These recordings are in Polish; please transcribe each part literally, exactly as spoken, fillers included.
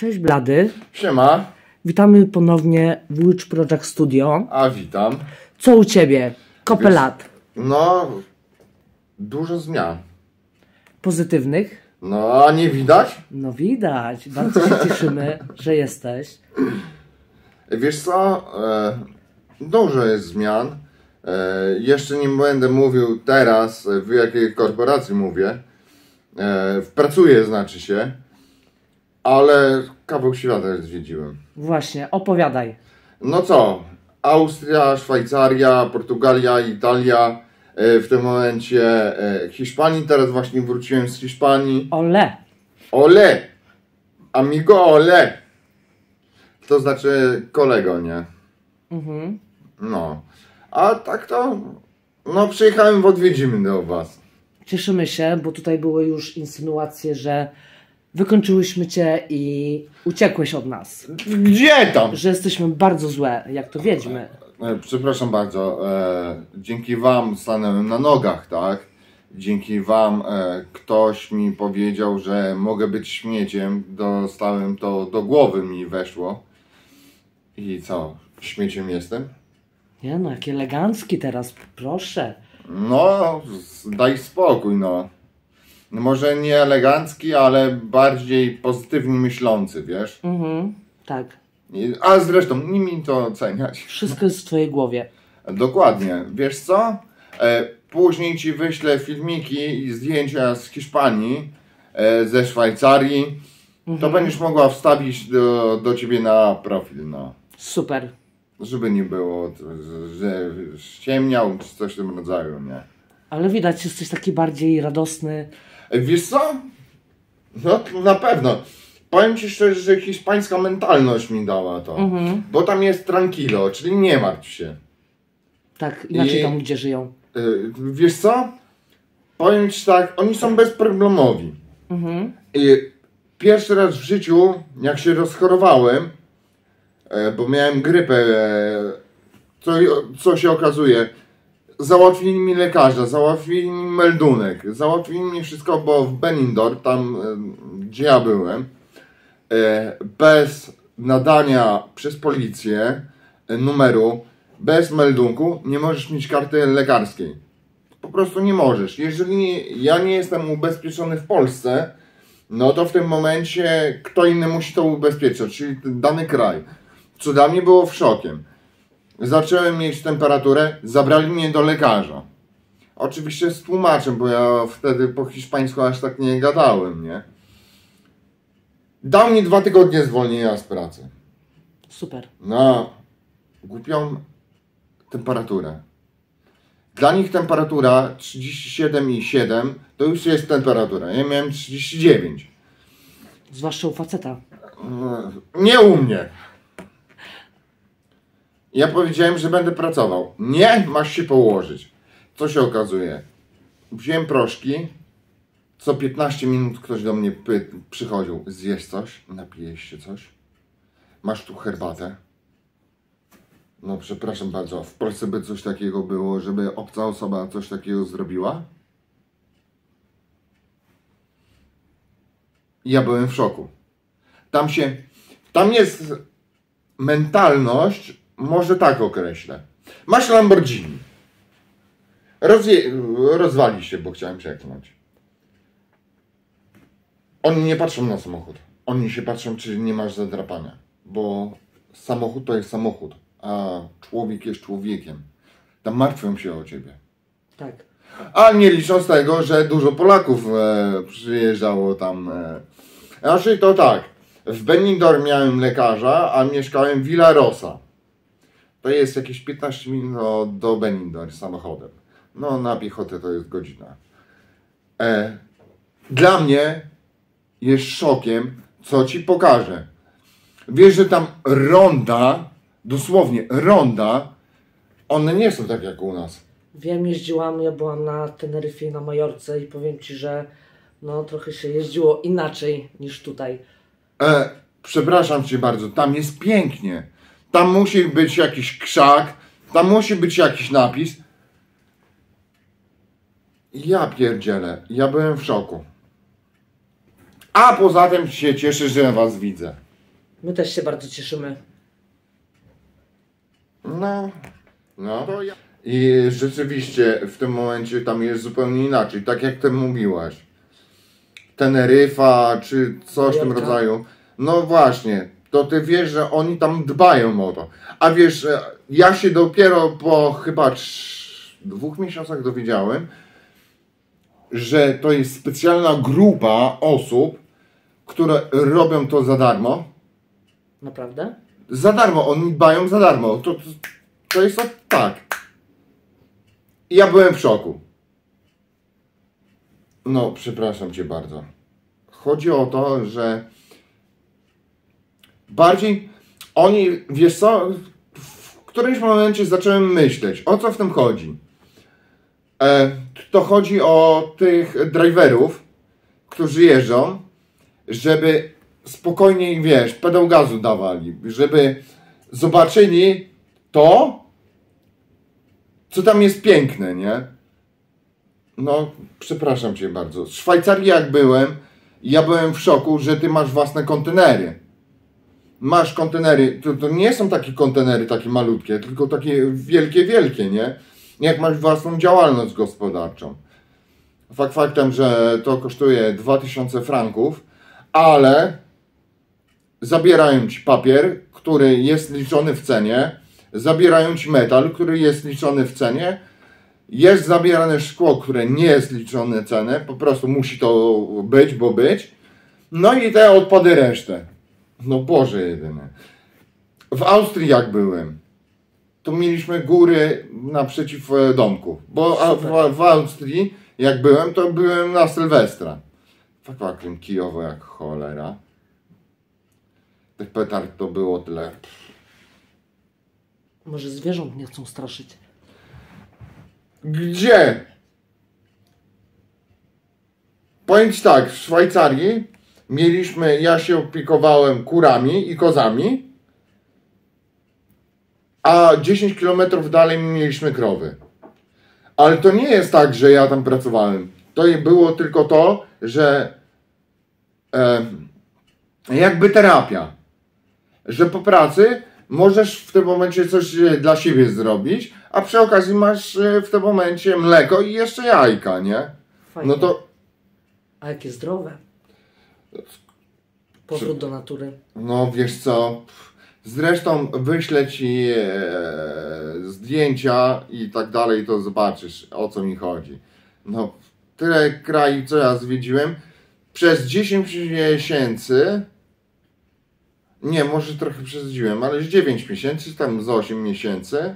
Cześć Blady. Siema. Witamy ponownie w Witch Project Studio. A witam. Co u Ciebie? Kopę Wiesz, lat. No, dużo zmian. Pozytywnych? No, a nie widać? No widać. Bardzo się cieszymy, że jesteś. Wiesz co, e, dużo jest zmian. E, jeszcze nie będę mówił teraz, w jakiej korporacji mówię. E, pracuję, znaczy się. Ale kawał świata zwiedziłem. Właśnie, opowiadaj. No co, Austria, Szwajcaria, Portugalia, Italia, e, w tym momencie e, Hiszpanii, teraz właśnie wróciłem z Hiszpanii. Ole. Ole! Amigo ole! To znaczy kolego, nie? Mhm. No. A tak to, no przyjechałem w odwiedziny do was. Cieszymy się, bo tutaj były już insynuacje, że wykończyłyśmy Cię i uciekłeś od nas. Gdzie tam? Że jesteśmy bardzo złe, jak to wiedźmy. E, przepraszam bardzo, e, dzięki wam stanąłem na nogach, tak? Dzięki wam e, ktoś mi powiedział, że mogę być śmieciem. Dostałem to, do głowy mi weszło. I co? Śmieciem jestem? Nie no, jaki elegancki teraz, proszę. No, daj spokój, no. Może nie elegancki, ale bardziej pozytywnie myślący, wiesz? Mhm, tak. I- A zresztą, nie mi to oceniać. Wszystko jest w Twojej głowie. Dokładnie. Wiesz co? E, później ci wyślę filmiki i zdjęcia z Hiszpanii, e, ze Szwajcarii. To będziesz mogła wstawić do, do ciebie na profil, no. Super. Żeby nie było, że ściemniał czy coś w tym rodzaju, nie? Ale widać, jesteś taki bardziej radosny. E, Wiesz co? No na pewno. Powiem ci szczerze, że hiszpańska mentalność mi dała to. Mhm. Bo tam jest tranquilo, czyli nie martw się. Tak, inaczej I- tam ludzie żyją. Y, Wiesz co? Powiem ci tak, oni są bezproblemowi. Mhm. I pierwszy raz w życiu, jak się rozchorowałem, e, bo miałem grypę, e, co, co się okazuje, załatwili mi lekarza, załatwili mi meldunek, załatwili mi wszystko, bo w Benidorm, tam e, gdzie ja byłem, e, bez nadania przez policję e, numeru, bez meldunku, nie możesz mieć karty lekarskiej. Po prostu nie możesz. Jeżeli ja nie jestem ubezpieczony w Polsce, no to w tym momencie kto inny musi to ubezpieczać, czyli dany kraj. Co dla mnie było szokiem. Zacząłem mieć temperaturę, zabrali mnie do lekarza. Oczywiście z tłumaczem, bo ja wtedy po hiszpańsku aż tak nie gadałem, nie? Dał mi dwa tygodnie zwolnienia z pracy. Super. Na głupią temperaturę. Dla nich temperatura trzydzieści siedem i siedem to już jest temperatura. Ja miałem trzydzieści dziewięć. Zwłaszcza u faceta. Nie u mnie. Ja powiedziałem, że będę pracował. Nie, masz się położyć. Co się okazuje? Wziąłem proszki. Co piętnaście minut ktoś do mnie py- przychodził. Zjesz coś? Napijesz się coś? Masz tu herbatę? No przepraszam bardzo, w Polsce by coś takiego było, żeby obca osoba coś takiego zrobiła? Ja byłem w szoku. Tam się, tam jest mentalność, może tak określę. Masz Lamborghini. Rozje, rozwali się, bo chciałem przekląć. Oni nie patrzą na samochód. Oni się patrzą, czy nie masz zadrapania. Bo samochód to jest samochód, a człowiek jest człowiekiem. Tam martwią się o ciebie. Tak. A nie licząc tego, że dużo Polaków e, przyjeżdżało tam. E. Znaczy to tak, w Benidorm miałem lekarza, a mieszkałem w Villarosa. To jest jakieś piętnaście minut do Benidorm samochodem. No na piechotę to jest godzina. E, dla mnie jest szokiem, co ci pokażę. Wiesz, że tam ronda, dosłownie ronda, one nie są tak jak u nas. Wiem, jeździłam, ja byłam na Teneryfie i na Majorce i powiem Ci, że no trochę się jeździło inaczej niż tutaj. E, przepraszam cię bardzo, tam jest pięknie. Tam musi być jakiś krzak, tam musi być jakiś napis. Ja pierdzielę, ja byłem w szoku. A poza tym się cieszę, że was widzę. My też się bardzo cieszymy. No, no. I rzeczywiście w tym momencie tam jest zupełnie inaczej, tak jak ty mówiłaś. Teneryfa, czy coś w tym Majorka. rodzaju. No właśnie, to ty wiesz, że oni tam dbają o to. A wiesz, ja się dopiero po chyba trz- dwóch miesiącach dowiedziałem, że to jest specjalna grupa osób, które robią to za darmo. Naprawdę? Za darmo, oni dbają za darmo. To, to, to jest to tak. I ja byłem w szoku. No, przepraszam cię bardzo. Chodzi o to, że bardziej oni, wiesz co, w którymś momencie zacząłem myśleć, o co w tym chodzi. E, to chodzi o tych driverów, którzy jeżdżą, żeby spokojniej, wiesz, pedał gazu dawali, żeby zobaczyli to, co tam jest piękne, nie? No, przepraszam cię bardzo. W Szwajcarii jak byłem, ja byłem w szoku, że ty masz własne kontenery. Masz kontenery, to, to nie są takie kontenery takie malutkie, tylko takie wielkie, wielkie, nie? Jak masz własną działalność gospodarczą. Fakt faktem, że to kosztuje dwa tysiące franków, ale zabierają ci papier, który jest liczony w cenie, zabierają ci metal, który jest liczony w cenie, jest zabierane szkło, które nie jest liczone w cenę, po prostu musi to być, bo być, no i te odpady resztę. No Boże jedyne. W Austrii jak byłem, to mieliśmy góry naprzeciw domku, bo a w, w Austrii jak byłem, to byłem na Sylwestra. Fakt kijowo jak cholera. Tych petard to było tyle. Może zwierząt nie chcą straszyć. Gdzie? Powiem ci tak, w Szwajcarii mieliśmy, ja się opiekowałem kurami i kozami, a dziesięć kilometrów dalej mieliśmy krowy. Ale to nie jest tak, że ja tam pracowałem. To było tylko to, że e, jakby terapia. Że po pracy możesz w tym momencie coś dla siebie zrobić, a przy okazji masz w tym momencie mleko i jeszcze jajka, nie? Fajnie. No to... A jakie zdrowe. Powrót do natury. No wiesz co, zresztą wyślę ci e, zdjęcia i tak dalej, to zobaczysz, o co mi chodzi. No tyle krajów, co ja zwiedziłem, przez dziesięć miesięcy, nie, może trochę przesadziłem, ale z dziewięć miesięcy, tam z osiem miesięcy,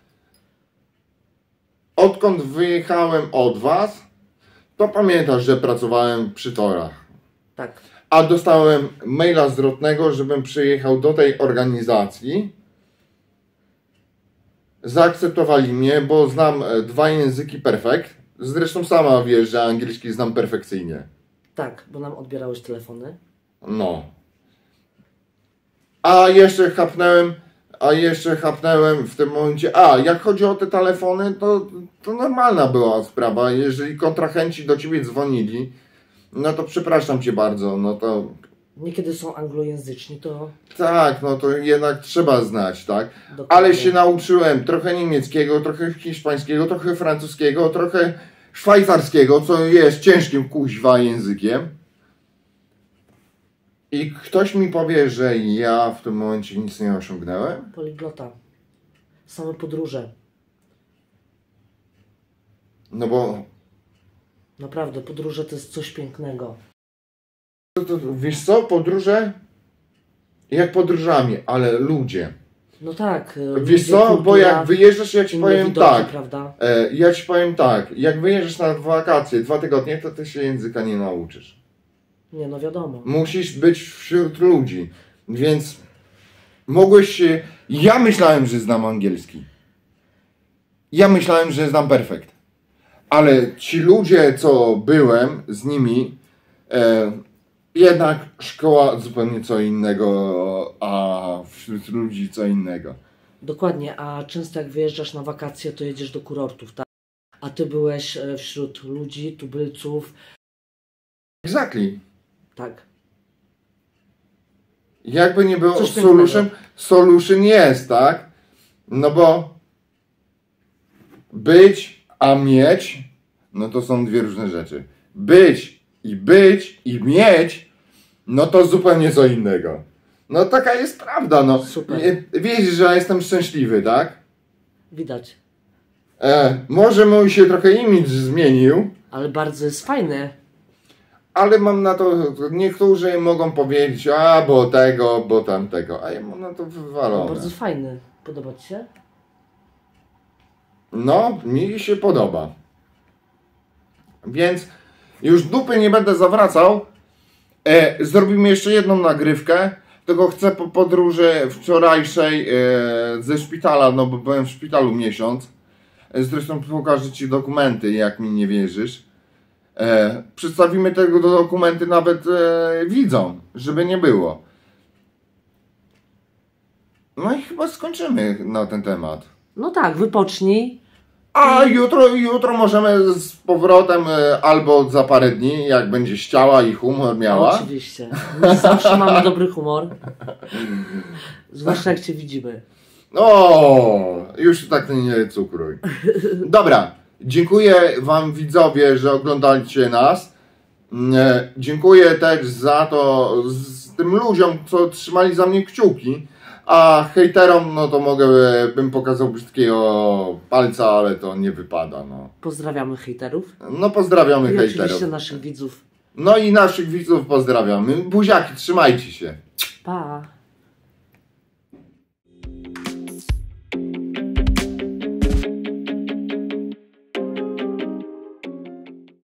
odkąd wyjechałem od was, to pamiętasz, że pracowałem przy torach. Tak. A dostałem maila zwrotnego, żebym przyjechał do tej organizacji. Zaakceptowali mnie, bo znam dwa języki perfekt. Zresztą sama wiesz, że angielski znam perfekcyjnie. Tak, bo nam odbierałeś telefony. No. A jeszcze chapnąłem, a jeszcze chapnąłem w tym momencie, a jak chodzi o te telefony, to, to normalna była sprawa. Jeżeli kontrahenci do ciebie dzwonili, no to przepraszam cię bardzo, no to... Niekiedy są anglojęzyczni, to... Tak, no to jednak trzeba znać, tak? Dokładnie. Ale się nauczyłem trochę niemieckiego, trochę hiszpańskiego, trochę francuskiego, trochę szwajcarskiego, co jest ciężkim kuźwa językiem. I ktoś mi powie, że ja w tym momencie nic nie osiągnąłem? Poliglota. Same podróże. No bo... Naprawdę, podróże to jest coś pięknego. To, to, wiesz co, podróże? Jak podróżami, ale ludzie. No tak. Wiesz ludzie, co, bo kultura, jak wyjeżdżasz, ja ci inne powiem widoki, tak. Prawda? E, ja ci powiem tak, jak wyjeżdżasz na wakacje, dwa tygodnie, to ty się języka nie nauczysz. Nie, no wiadomo. Musisz być wśród ludzi, więc mogłeś się... Ja myślałem, że znam angielski. Ja myślałem, że znam perfekt. Ale ci ludzie, co byłem z nimi, e, jednak szkoła zupełnie co innego, a wśród ludzi co innego. Dokładnie, a często jak wyjeżdżasz na wakacje, to jedziesz do kurortów, tak? A ty byłeś e, wśród ludzi, tubylców. Exactly. Tak. Jakby nie było, Coś solution, pięknego. solution jest, tak? No bo być, a mieć, no to są dwie różne rzeczy. Być i być i mieć, no to zupełnie co innego. No taka jest prawda, no. Super. Wiesz, że ja jestem szczęśliwy, tak? Widać. E, może mój się trochę imidż zmienił, Ale bardzo jest fajny. ale mam na to, niektórzy mogą powiedzieć, a bo tego, bo tamtego, a ja mam na to wywalone. Bardzo fajny. Podoba ci się? No, mi się podoba. Więc już dupy nie będę zawracał. E, zrobimy jeszcze jedną nagrywkę. Tylko chcę po podróży wczorajszej e, ze szpitala, no bo byłem w szpitalu miesiąc. E, zresztą pokażę ci dokumenty, jak mi nie wierzysz. E, przedstawimy tego dokumenty nawet e, widzom, żeby nie było. No i chyba skończymy na ten temat. No tak, wypocznij. A jutro, jutro możemy z powrotem e, albo za parę dni, jak będzie chciała i humor miała. Oczywiście. My zawsze mamy dobry humor. Zwłaszcza jak cię widzimy. O, już tak nie cukruj. Dobra, dziękuję wam widzowie, że oglądaliście nas. E, Dziękuję też za to, z tym ludziom, co trzymali za mnie kciuki. A hejterom, no to mogę, bym pokazał brzydkiego palca, ale to nie wypada, no. Pozdrawiamy hejterów. No pozdrawiamy I hejterów. oczywiście naszych widzów. No i naszych widzów pozdrawiamy. Buziaki, trzymajcie się. Pa!